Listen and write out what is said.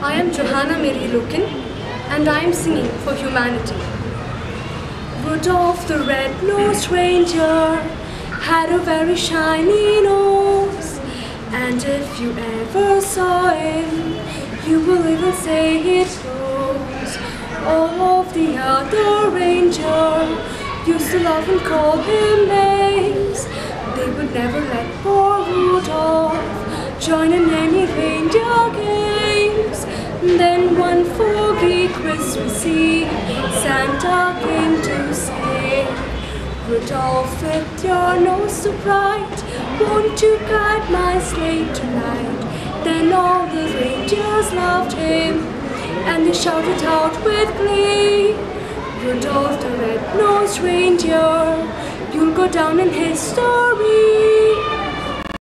I am Joanna Lukan, and I am singing for humanity. Rudolph the red-nosed reindeer had a very shiny nose, and if you ever saw him, you will even say it glows. All of the other reindeer used to love and call him names. They would never let poor Rudolph join in any reindeer games. Then one foggy Christmas Eve, Santa came to say, Rudolph, with your nose so bright, won't you guide my sleigh tonight? Then all the reindeers loved him, and they shouted out with glee, Rudolph the red-nosed reindeer, you'll go down in history.